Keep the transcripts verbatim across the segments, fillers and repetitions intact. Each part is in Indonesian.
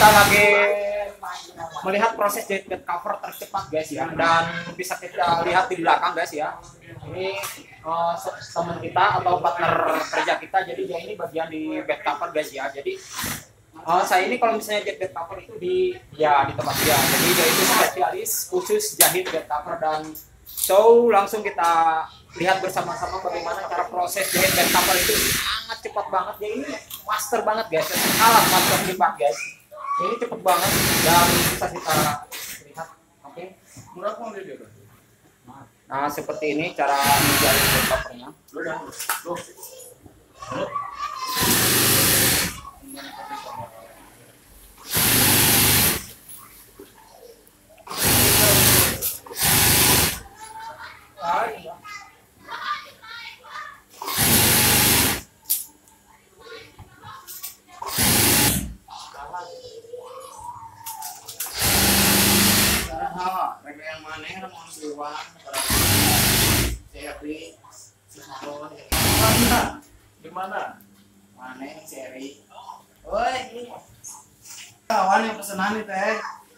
kita lagi melihat proses jahit bed cover tercepat guys ya, dan bisa kita lihat di belakang guys ya. Ini uh, teman kita atau partner kerja kita, jadi dia ini bagian di bed cover guys ya. Jadi uh, saya ini kalau misalnya jahit bed cover itu di ya di tempat dia, jadi dia itu spesialis khusus jahit bed cover. Dan so langsung kita lihat bersama-sama bagaimana cara proses jahit bed cover itu sangat cepat banget. Dia ini master banget guys, alat master hebat guys. Ini cepet banget dan bisa kita lihat. Oke, okay. Nah seperti ini cara menjalin bed covernya. Gimana? Mana yang seri? Woi, ini kawan yang pesenan nih teh.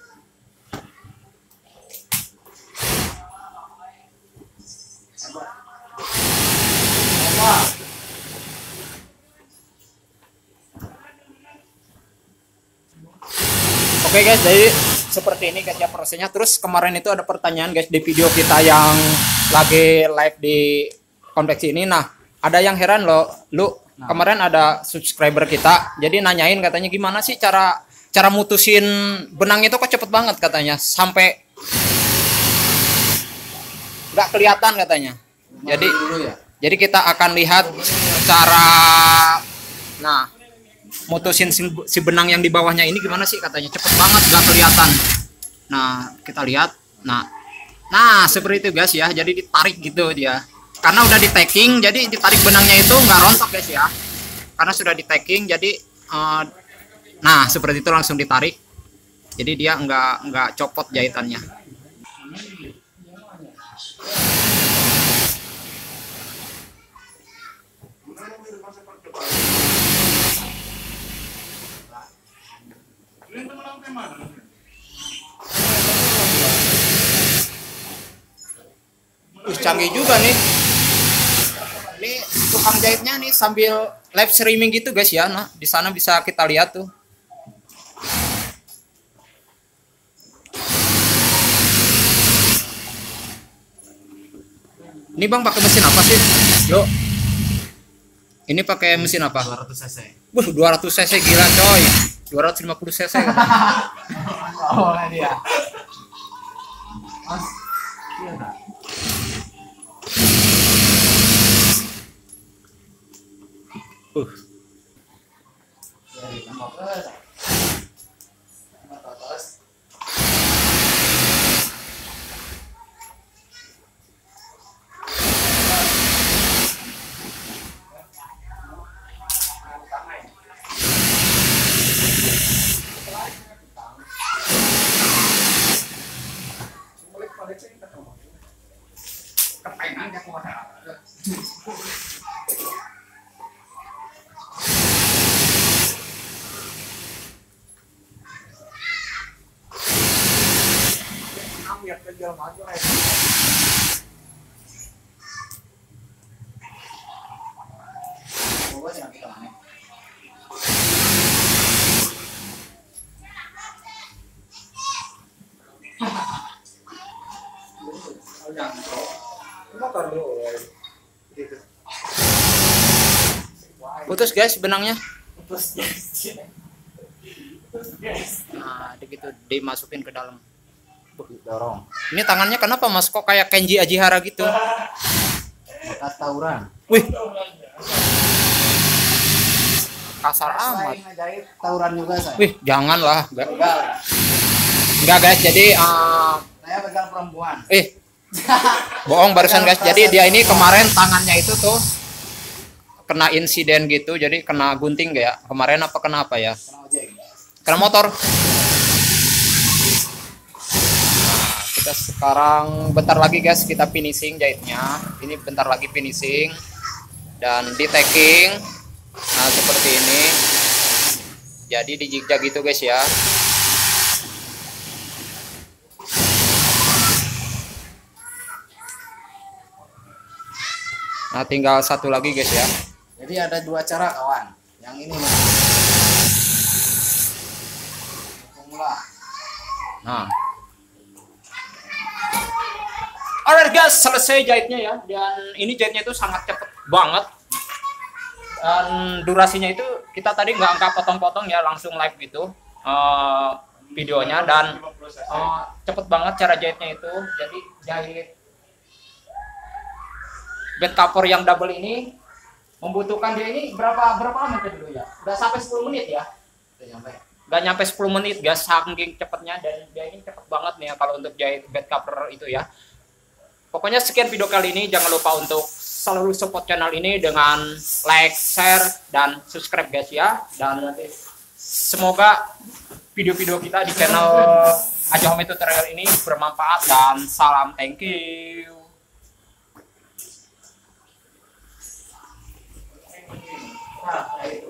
Coba. Coba. Oke guys, jadi seperti ini guys ya prosesnya. Terus kemarin itu ada pertanyaan guys di video kita yang lagi live di kompleks ini. Nah, ada yang heran loh, lu nah. Kemarin ada subscriber kita, jadi nanyain katanya gimana sih cara cara mutusin benang itu kok cepet banget katanya, sampai nggak kelihatan katanya. Jadi ya? Jadi kita akan lihat cara nah mutusin si, si benang yang di bawahnya ini gimana sih katanya, cepet banget nggak kelihatan. Nah kita lihat, nah nah seperti itu guys ya, jadi ditarik gitu dia. Karena udah di tacking, jadi ditarik benangnya itu nggak rontok guys ya. Karena sudah di tacking, jadi uh, nah seperti itu langsung ditarik. Jadi dia nggak nggak copot jahitannya. Uh, canggih juga nih. Ini tukang jahitnya nih sambil live streaming gitu guys ya. Nah, di sana bisa kita lihat tuh. Ini Bang pakai mesin apa sih? Yuk. Ini pakai mesin apa? dua ratus cc. Wuh, dua ratus cc gila coy. dua ratus lima puluh cc. Oh, dia. Mas. Iya enggak? Uh. Dari tambah terus. Tambah terus. Kepengen aku ada. Biar kerja maju aja. Bawa jangan kita aneh. Motor dulu. Gitu. Putus guys benangnya. Putus guys. Nah, begitu dimasukin ke dalam. Dorong. Ini tangannya kenapa Mas kok kayak Kenji Ajihara gitu? Bekas tawuran. Wih. Kasar amat. Ngajahit tawuran juga saya. Wih, janganlah. Enggak. Begal. Enggak guys, jadi uh, Saya begal perempuan. eh bohong barusan guys. Jadi dia ini kemarin tangannya itu tuh kena insiden gitu, jadi kena gunting gak ya? Kemarin apa kena apa ya? Kena ojek. Kena motor. Kita sekarang bentar lagi guys kita finishing jahitnya. Ini bentar lagi finishing dan di tacking. Nah seperti ini. Jadi di jigja gitu guys ya. Nah, tinggal satu lagi guys ya. Jadi ada dua cara kawan. Yang ini nih. Pemula. Nah. Alright guys, selesai jahitnya ya. Dan ini jahitnya itu sangat cepet banget. Dan durasinya itu kita tadi nggak angkat potong-potong ya, langsung live gitu uh, videonya. Dan uh, cepet banget cara jahitnya itu. Jadi jahit bed cover yang double ini membutuhkan dia ini berapa berapa lama dulu ya? Udah sampai sepuluh menit ya? Udah nyampe. Gak nyampe sepuluh menit guys, saking cepetnya. Dan dia ini cepet banget nih ya kalau untuk jahit bed cover itu ya. Pokoknya sekian video kali ini, jangan lupa untuk selalu support channel ini dengan like, share, dan subscribe guys ya. Dan semoga video-video kita di channel Aja Home Tutorial ini bermanfaat, dan salam thank you. Nah,